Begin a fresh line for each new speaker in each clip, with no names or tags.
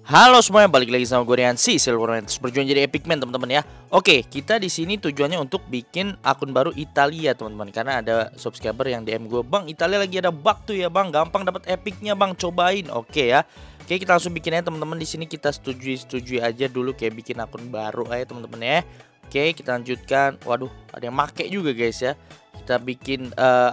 Halo semuanya, balik lagi sama gue Riansi Silverman, terus berjuang jadi Epic Man teman-teman ya. Oke, kita di sini tujuannya untuk bikin akun baru Italia teman-teman, karena ada subscriber yang DM gue, "Bang, Italia lagi ada bug tuh ya bang, gampang dapat epicnya bang, cobain." Oke ya. Oke, kita langsung bikin aja teman-teman. Di sini kita setujui aja dulu kayak bikin akun baru aja teman-teman ya. Oke, kita lanjutkan. Waduh, ada yang make juga guys ya. Kita bikin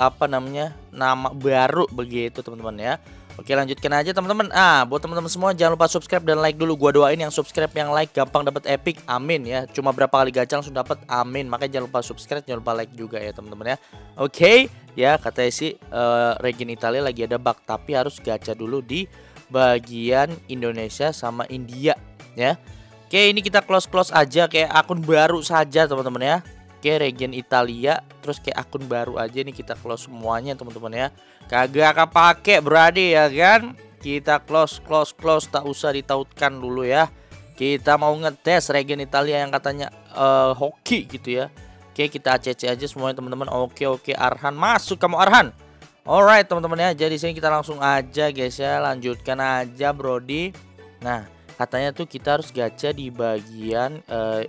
nama baru begitu teman-teman ya. Oke, lanjutkan aja teman-teman. Buat teman-teman semua jangan lupa subscribe dan like dulu. Gua doain yang subscribe, yang like gampang dapat epic. Amin ya. Cuma berapa kali gacha langsung dapat. Amin. Makanya jangan lupa subscribe, jangan lupa like juga ya teman-teman ya. Oke, ya katanya sih region Italia lagi ada bug, tapi harus gacha dulu di bagian Indonesia sama India ya. Oke, ini kita close aja kayak akun baru saja teman-teman ya. Oke, region Italia, terus kayak akun baru aja nih, kita close semuanya teman-teman ya. Kagak kepake berarti ya kan. Kita close, tak usah ditautkan dulu ya. Kita mau ngetes region Italia yang katanya hoki gitu ya. Oke, kita ACC aja semuanya teman-teman. Oke, Arhan masuk, kamu Arhan. Alright teman-teman ya. Jadi sini kita langsung aja guys ya, lanjutkan aja Brody. Nah, katanya tuh kita harus gacha di bagian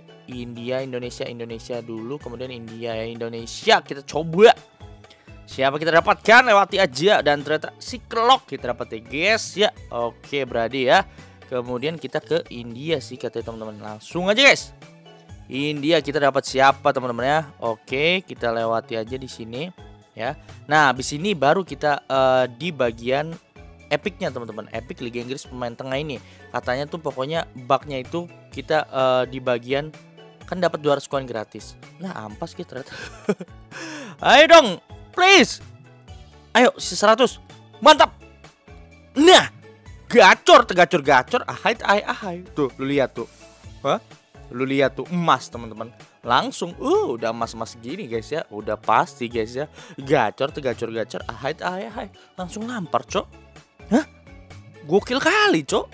Indonesia dulu, kemudian Indonesia. Kita coba siapa kita dapatkan, lewati aja, dan ternyata si Kelok kita dapat ya guys ya. Oke berarti ya. Kemudian kita ke India sih katanya teman-teman. Langsung aja guys. India kita dapat siapa teman-teman ya. Oke, kita lewati aja di sini ya. Nah, habis ini baru kita di bagian epicnya teman-teman. Epic Liga Inggris pemain tengah ini. Katanya tuh pokoknya bugnya itu kita di bagian kan dapat 200 koin gratis. Nah, ampas kita ternyata. Ayo dong, please. Ayo, 100. Mantap. Nah, gacor. Ahai. Tuh, lu lihat tuh. Hah? Lu lihat tuh, emas teman-teman. Langsung udah emas gini guys ya. Udah pasti guys ya. Gacor. Ahai. Langsung lampar, Cok. Hah? Gokil kali, Cok.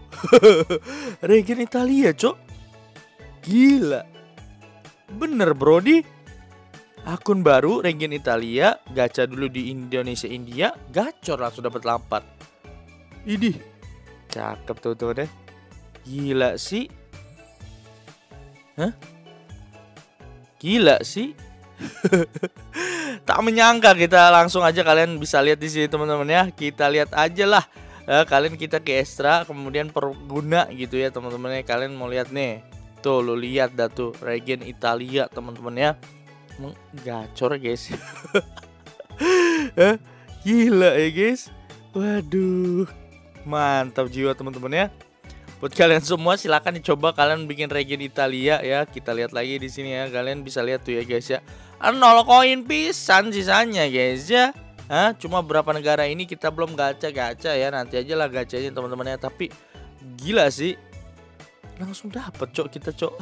Region Italia, Cok. Gila. Bener, Brody. Akun baru region Italia, gacha dulu di India, gacor langsung dapat lampar. Idih. Cakep tuh deh. Gila sih. Hah? Gila sih. Tak menyangka kita langsung aja, kalian bisa lihat di sini teman-teman ya. Kita lihat aja lah. Kalian kita ke extra, kemudian perguna gitu ya teman-teman ya. Kalian mau lihat nih. Tuh lu lihat dah tuh region Italia teman-teman ya. Gacor guys. Gila ya guys. Waduh. Mantap jiwa teman-teman ya. Buat kalian semua silahkan dicoba kalian bikin region Italia ya. Kita lihat lagi di sini ya. Kalian bisa lihat tuh ya guys ya. 0 koin pisan sisanya guys ya. Cuma berapa negara ini kita belum gacha ya. Nanti aja lah gacanya teman-teman ya. Tapi gila sih. Langsung dapet Cok kita Cok.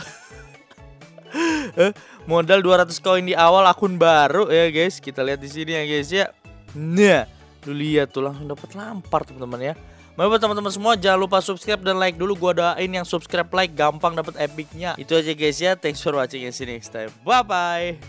Modal 200 koin di awal akun baru ya guys. Kita lihat di sini ya guys ya. Nah, lu lihat tuh langsung dapat lampar teman-teman ya. Buat teman-teman semua jangan lupa subscribe dan like dulu. Gua doain yang subscribe like gampang dapat epicnya. Itu aja guys ya. Thanks for watching and see you next time. Bye bye.